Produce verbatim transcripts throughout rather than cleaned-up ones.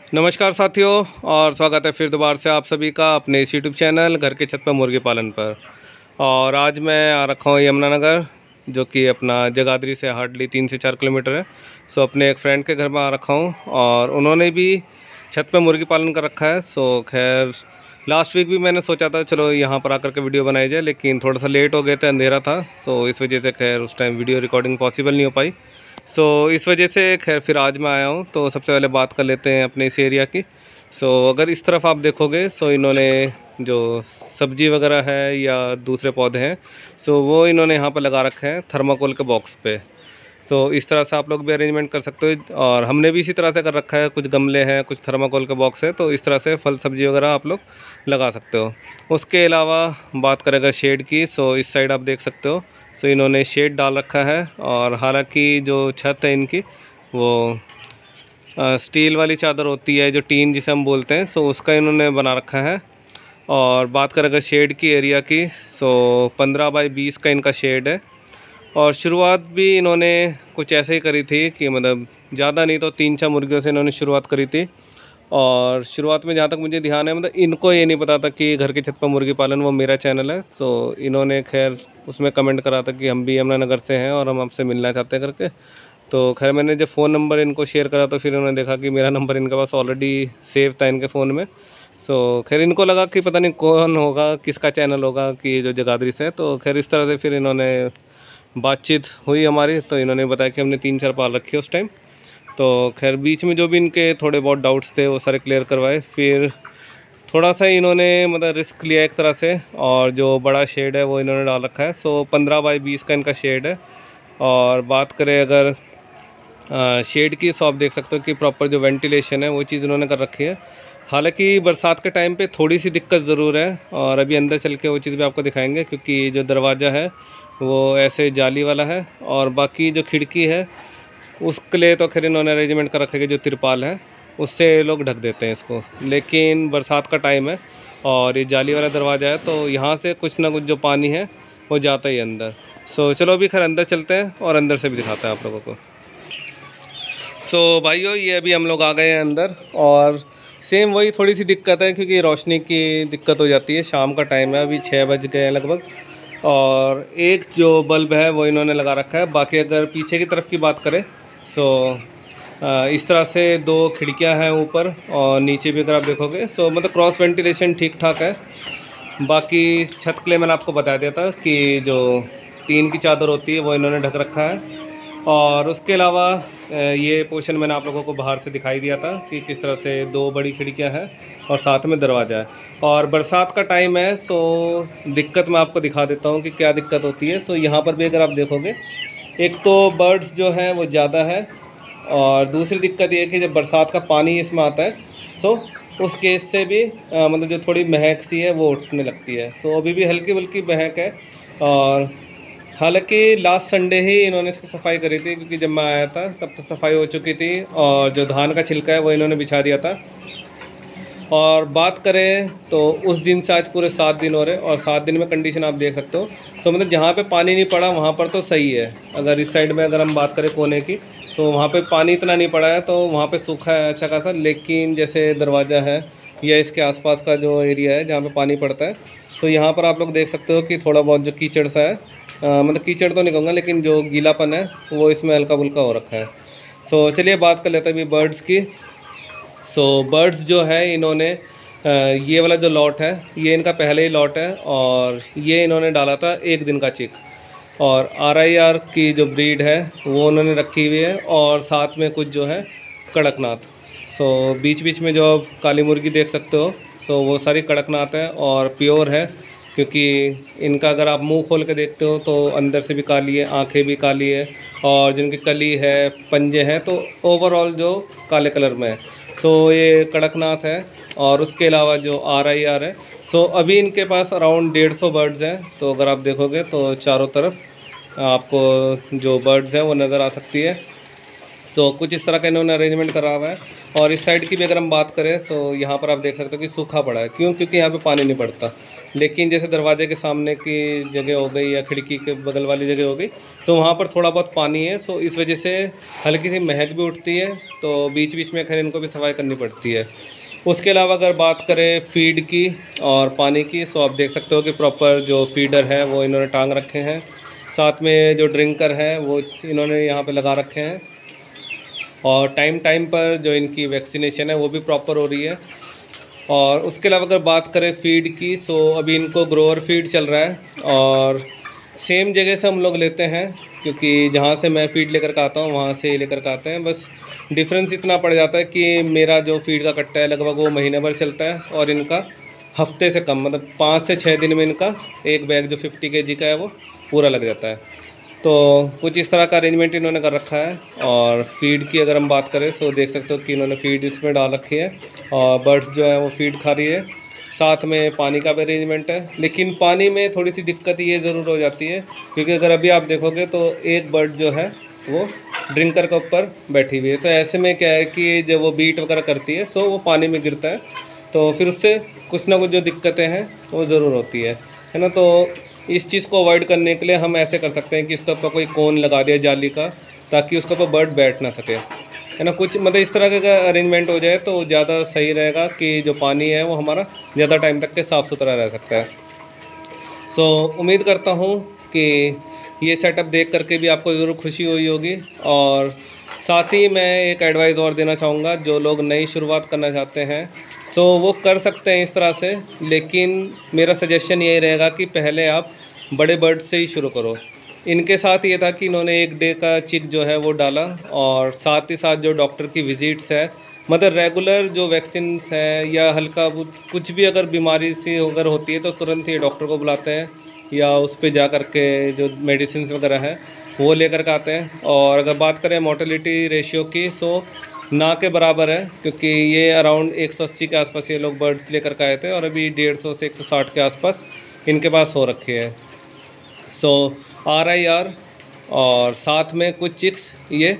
नमस्कार साथियों, और स्वागत है फिर दोबारा से आप सभी का अपने इस यूट्यूब चैनल घर के छत पर मुर्गी पालन पर। और आज मैं आ रखा हूँ यमुनानगर, जो कि अपना जगाधरी से हार्डली तीन से चार किलोमीटर है। सो अपने एक फ्रेंड के घर में आ रखा हूँ और उन्होंने भी छत पर मुर्गी पालन कर रखा है। सो खैर लास्ट वीक भी मैंने सोचा था चलो यहाँ पर आकर के वीडियो बनाई जाए, लेकिन थोड़ा सा लेट हो गए थे, अंधेरा था। सो इस वजह से खैर उस टाइम वीडियो रिकॉर्डिंग पॉसिबल नहीं हो पाई। सो so, इस वजह से खैर फिर आज मैं आया हूँ। तो सबसे पहले बात कर लेते हैं अपने इस एरिया की। सो so, अगर इस तरफ आप देखोगे सो so, इन्होंने जो सब्जी वगैरह है या दूसरे पौधे हैं सो so, वो इन्होंने यहाँ पर लगा रखे हैं थर्माकोल के बॉक्स पे। तो so, इस तरह से आप लोग भी अरेंजमेंट कर सकते हो, और हमने भी इसी तरह से कर रखा है। कुछ गमले हैं, कुछ थर्माकोल के बॉक्स है, तो इस तरह से फल सब्जी वगैरह आप लोग लगा सकते हो। उसके अलावा बात करें अगर शेड की, सो इस साइड आप देख सकते हो सो so, इन्होंने शेड डाल रखा है। और हालांकि जो छत है इनकी वो आ, स्टील वाली चादर होती है, जो टीन जिसे हम बोलते हैं, सो उसका इन्होंने बना रखा है। और बात करें अगर शेड की एरिया की, सो पंद्रह बाई बीस का इनका शेड है। और शुरुआत भी इन्होंने कुछ ऐसे ही करी थी कि मतलब ज़्यादा नहीं तो तीन चार मुर्गियों से इन्होंने शुरुआत करी थी। और शुरुआत में जहाँ तक मुझे ध्यान है, मतलब इनको ये नहीं पता था कि घर के छत पर मुर्गी पालन वो मेरा चैनल है। तो इन्होंने खैर उसमें कमेंट करा था कि हम भी यमुनानगर से हैं और हम आपसे मिलना चाहते हैं करके। तो खैर मैंने जब फ़ोन नंबर इनको शेयर करा तो फिर उन्होंने देखा कि मेरा नंबर इनके पास ऑलरेडी सेव था इनके फ़ोन में। सो खैर इनको लगा कि पता नहीं कौन होगा, किसका चैनल होगा कि जो जगाधरी से है। तो खैर इस तरह से फिर इन्होंने बातचीत हुई हमारी, तो इन्होंने बताया कि हमने तीन चार पाल रखी उस टाइम। तो खैर बीच में जो भी इनके थोड़े बहुत डाउट्स थे वो सारे क्लियर करवाए। फिर थोड़ा सा इन्होंने मतलब रिस्क लिया एक तरह से, और जो बड़ा शेड है वो इन्होंने डाल रखा है। सो पंद्रह बाई बीस का इनका शेड है। और बात करें अगर शेड की, सो आप देख सकते हो कि प्रॉपर जो वेंटिलेशन है वो चीज़ इन्होंने कर रखी है। हालांकि बरसात के टाइम पे थोड़ी सी दिक्कत ज़रूर है, और अभी अंदर चल के वो चीज़ भी आपको दिखाएंगे, क्योंकि जो दरवाज़ा है वो ऐसे जाली वाला है। और बाकी जो खिड़की है उसके लिए तो खैर इन्होंने अरेंजमेंट कर रखा है कि जो तिरपाल है उससे लोग ढक देते हैं इसको। लेकिन बरसात का टाइम है और ये जाली वाला दरवाज़ा है, तो यहाँ से कुछ ना कुछ जो पानी है वो जाता ही अंदर। सो चलो अभी खैर अंदर चलते हैं और अंदर से भी दिखाते हैं आप लोगों को। सो भाइयों, ये अभी हम लोग आ गए हैं अंदर, और सेम वही थोड़ी सी दिक्कत है क्योंकि रोशनी की दिक्कत हो जाती है। शाम का टाइम है, अभी छः बज गए हैं लगभग, और एक जो बल्ब है वो इन्होंने लगा रखा है। बाकी अगर पीछे की तरफ की बात करें सो इस तरह से दो खिड़कियां हैं ऊपर, और नीचे भी अगर आप देखोगे सो मतलब क्रॉस वेंटिलेशन ठीक ठाक है। बाकी छत के लिए मैंने आपको बता दिया था कि जो टीन की चादर होती है वो इन्होंने ढक रखा है। और उसके अलावा ये पोर्शन मैंने आप लोगों को बाहर से दिखाई दिया था कि किस तरह से दो बड़ी खिड़कियां हैं और साथ में दरवाज़ा है। और बरसात का टाइम है, सो दिक्कत मैं आपको दिखा देता हूँ कि क्या दिक्कत होती है। सो यहाँ पर भी अगर आप देखोगे, एक तो बर्ड्स जो हैं वो ज़्यादा है, और दूसरी दिक्कत ये है कि जब बरसात का पानी इसमें आता है सो उस केस से भी आ, मतलब जो थोड़ी महक सी है वो उठने लगती है। सो अभी भी हल्की फुल्की महक है। और हालांकि लास्ट संडे ही इन्होंने इसकी सफाई करी थी, क्योंकि जब मैं आया था तब तो सफाई हो चुकी थी, और जो धान का छिलका है वो इन्होंने बिछा दिया था। और बात करें तो उस दिन से आज पूरे सात दिन हो रहे, और सात दिन में कंडीशन आप देख सकते हो। सो मतलब जहाँ पे पानी नहीं पड़ा वहाँ पर तो सही है। अगर इस साइड में अगर हम बात करें कोने की, सो वहाँ पे पानी इतना नहीं पड़ा है, तो वहाँ पे सूखा है अच्छा खासा। लेकिन जैसे दरवाज़ा है या इसके आसपास का जो एरिया है जहाँ पे पानी पड़ता है, सो यहाँ पर आप लोग देख सकते हो कि थोड़ा बहुत जो कीचड़ सा है, आ, मतलब कीचड़ तो नहीं कहूँगा, लेकिन जो गीलापन है वो इसमें हल्का फुल्का हो रखा है। सो चलिए बात कर लेते हैं अभी बर्ड्स की। सो so, बर्ड्स जो है इन्होंने ये वाला जो लॉट है ये इनका पहले ही लॉट है, और ये इन्होंने डाला था एक दिन का चिक। और आर आई आर की जो ब्रीड है वो उन्होंने रखी हुई है, और साथ में कुछ जो है कड़कनाथ। सो so, बीच बीच में जो आप काली मुर्गी देख सकते हो सो so, वो सारी कड़कनाथ है और प्योर है, क्योंकि इनका अगर आप मुंह खोल के देखते हो तो अंदर से भी काली है, आंखें भी काली है, और जिनकी कली है, पंजे हैं, तो ओवरऑल जो काले कलर में है। सो so, ये कड़कनाथ है। और उसके अलावा जो आर आई आर है, सो so, अभी इनके पास अराउंड डेढ़ सौ बर्ड्स हैं। तो अगर आप देखोगे तो चारों तरफ आपको जो बर्ड्स हैं वो नज़र आ सकती है। सो सो कुछ इस तरह का इन्होंने अरेंजमेंट करा हुआ है। और इस साइड की भी अगर हम बात करें तो यहाँ पर आप देख सकते हो कि सूखा पड़ा है। क्यों? क्योंकि यहाँ पे पानी नहीं पड़ता। लेकिन जैसे दरवाजे के सामने की जगह हो गई या खिड़की के बगल वाली जगह हो गई, तो वहाँ पर थोड़ा बहुत पानी है। सो इस वजह से हल्की सी महक भी उठती है, तो बीच बीच में खैर इनको भी सफाई करनी पड़ती है। उसके अलावा अगर बात करें फीड की और पानी की, सो आप देख सकते हो कि प्रॉपर जो फीडर है वो इन्होंने टांग रखे हैं। साथ में जो ड्रिंकर है वो इन्होंने यहाँ पे लगा रखे हैं। और टाइम टाइम पर जो इनकी वैक्सीनेशन है वो भी प्रॉपर हो रही है। और उसके अलावा अगर बात करें फीड की, सो अभी इनको ग्रोअर फीड चल रहा है और सेम जगह से हम लोग लेते हैं, क्योंकि जहाँ से मैं फ़ीड लेकर के आता हूँ वहाँ से ही लेकर के आते हैं। बस डिफरेंस इतना पड़ जाता है कि मेरा जो फ़ीड का कट्टा है लगभग वो महीने भर चलता है और इनका हफ्ते से कम, मतलब पाँच से छः दिन में इनका एक बैग जो फिफ्टी के जी का है वो पूरा लग जाता है। तो कुछ इस तरह का अरेंजमेंट इन्होंने कर रखा है। और फीड की अगर हम बात करें तो देख सकते हो कि इन्होंने फ़ीड इसमें डाल रखी है और बर्ड्स जो है वो फ़ीड खा रही है। साथ में पानी का भी अरेंजमेंट है। लेकिन पानी में थोड़ी सी दिक्कत ये ज़रूर हो जाती है, क्योंकि अगर अभी आप देखोगे तो एक बर्ड जो है वो ड्रिंकर के ऊपर बैठी हुई है। तो ऐसे में क्या है कि जब वो बीट वगैरह करती है सो वो पानी में गिरता है, तो फिर उससे कुछ ना कुछ जो दिक्कतें हैं वो ज़रूर होती है है ना। तो इस चीज़ को अवॉइड करने के लिए हम ऐसे कर सकते हैं कि इसके ऊपर कोई कोन लगा दिया जाली का, ताकि उसके ऊपर बर्ड बैठ ना सके, है ना। कुछ मतलब इस तरह का अरेंजमेंट हो जाए तो ज़्यादा सही रहेगा कि जो पानी है वो हमारा ज़्यादा टाइम तक के साफ़ सुथरा रह सकता है। सो so, उम्मीद करता हूँ कि ये सेटअप देख करके भी आपको ज़रूर खुशी हुई होगी। और साथ ही मैं एक एडवाइस और देना चाहूँगा, जो लोग नई शुरुआत करना चाहते हैं सो वो कर सकते हैं इस तरह से। लेकिन मेरा सजेशन यही रहेगा कि पहले आप बड़े बर्ड से ही शुरू करो। इनके साथ ये था कि इन्होंने एक डे का चिक जो है वो डाला, और साथ ही साथ जो डॉक्टर की विज़िट्स है, मतलब रेगुलर जो वैक्सीन है या हल्का कुछ भी अगर बीमारी सी अगर होती है तो तुरंत ही डॉक्टर को बुलाते हैं या उस पर जा कर के जो मेडिसिन वगैरह है वो लेकर के आते हैं। और अगर बात करें मोर्टेलिटी रेशियो की, सो ना के बराबर है, क्योंकि ये अराउंड एक सौ अस्सी के आसपास ये लोग बर्ड्स लेकर के आए थे और अभी डेढ़ सौ से एक सौ साठ के आसपास इनके पास हो रखे हैं। सो आर आई आर और साथ में कुछ चिक्स ये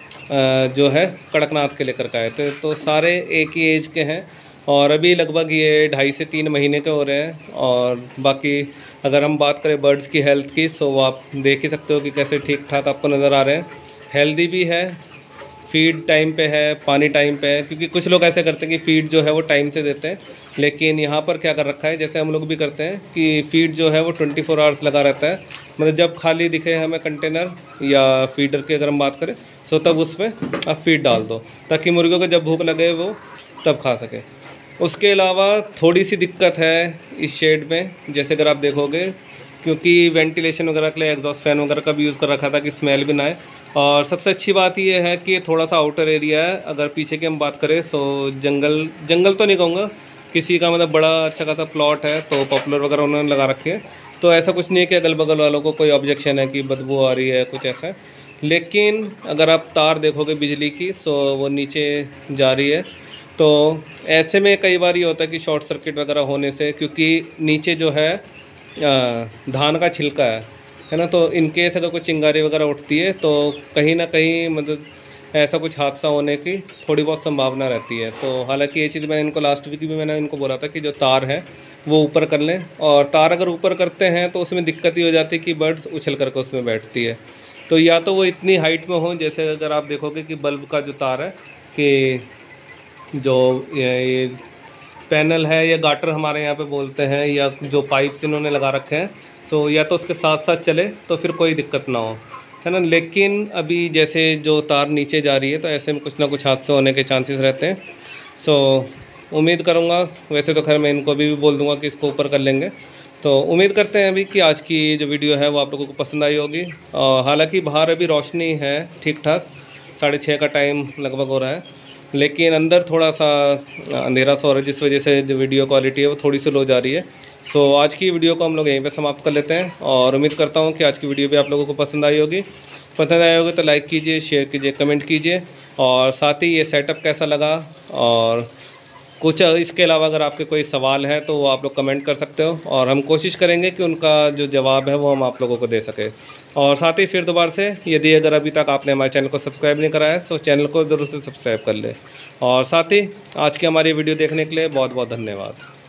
जो है कड़कनाथ के लेकर के आए थे। तो सारे एक ही एज के हैं और अभी लगभग ये ढाई से तीन महीने के हो रहे हैं। और बाकी अगर हम बात करें बर्ड्स की हेल्थ की, सो आप देख ही सकते हो कि कैसे ठीक ठाक आपको नज़र आ रहे हैं। हेल्दी भी है, फीड टाइम पे है, पानी टाइम पे है। क्योंकि कुछ लोग ऐसे करते हैं कि फ़ीड जो है वो टाइम से देते हैं, लेकिन यहाँ पर क्या कर रखा है, जैसे हम लोग भी करते हैं कि फ़ीड जो है वो ट्वेंटी फोर आवर्स लगा रहता है। मतलब जब खाली दिखे हमें कंटेनर या फीडर की अगर हम बात करें, सो तब उसमें आप फीड डाल दो, ताकि मुर्गियों को जब भूख लगे वो तब खा सके। उसके अलावा थोड़ी सी दिक्कत है इस शेड में, जैसे अगर आप देखोगे, क्योंकि वेंटिलेशन वगैरह के लिए एग्जॉस्ट फैन वगैरह का भी यूज़ कर रखा था कि स्मेल भी ना आए। और सबसे अच्छी बात ये है कि थोड़ा सा आउटर एरिया है। अगर पीछे की हम बात करें सो जंगल जंगल तो नहीं कहूँगा, किसी का मतलब बड़ा अच्छा खासा प्लॉट है, तो पॉपुलर वगैरह उन्होंने लगा रखे हैं। तो ऐसा कुछ नहीं है कि अगल बगल वालों को कोई ऑब्जेक्शन है कि बदबू आ रही है कुछ ऐसा। लेकिन अगर आप तार देखोगे बिजली की, सो वो नीचे जा रही है। तो ऐसे में कई बार ये होता है कि शॉर्ट सर्किट वगैरह होने से, क्योंकि नीचे जो है धान का छिलका है है ना, तो इनकेस अगर कोई चिंगारी वगैरह उठती है तो कहीं ना कहीं मतलब ऐसा कुछ हादसा होने की थोड़ी बहुत संभावना रहती है। तो हालांकि ये चीज़ मैंने इनको लास्ट वीक भी मैंने इनको बोला था कि जो तार है वो ऊपर कर लें। और तार अगर ऊपर करते हैं तो उसमें दिक्कत ही हो जाती है कि बर्ड्स उछल करके उसमें बैठती है। तो या तो वो इतनी हाइट में हो, जैसे अगर आप देखोगे कि बल्ब का जो तार है कि जो ये पैनल है या गाटर हमारे यहाँ पे बोलते हैं, या जो पाइप्स इन्होंने लगा रखे हैं, सो या तो उसके साथ साथ चले तो फिर कोई दिक्कत ना हो, है ना। लेकिन अभी जैसे जो तार नीचे जा रही है तो ऐसे में कुछ ना कुछ हादसे होने के चांसेस रहते हैं। सो उम्मीद करूँगा, वैसे तो खैर मैं इनको भी, भी बोल दूँगा कि इसको ऊपर कर लेंगे। तो उम्मीद करते हैं अभी कि आज की जो वीडियो है वो आप लोगों को पसंद आई होगी। हालाँकि बाहर अभी रोशनी है ठीक ठाक, साढ़े छः का टाइम लगभग हो रहा है, लेकिन अंदर थोड़ा सा अंधेरा सा हो रहा है, जिस वजह से जो वीडियो क्वालिटी है वो थोड़ी सी लो जा रही है। सो आज की वीडियो को हम लोग यहीं पे समाप्त कर लेते हैं और उम्मीद करता हूँ कि आज की वीडियो भी आप लोगों को पसंद आई होगी। पसंद आई होगी तो लाइक कीजिए, शेयर कीजिए, कमेंट कीजिए, और साथ ही ये सेटअप कैसा लगा और कुछ इसके अलावा अगर आपके कोई सवाल है तो वो आप लोग कमेंट कर सकते हो, और हम कोशिश करेंगे कि उनका जो जवाब है वो हम आप लोगों को दे सकें। और साथ ही फिर दोबारा से, यदि अगर अभी तक आपने हमारे चैनल को सब्सक्राइब नहीं कराया है तो चैनल को ज़रूर से सब्सक्राइब कर ले। और साथ ही आज की हमारी वीडियो देखने के लिए बहुत बहुत धन्यवाद।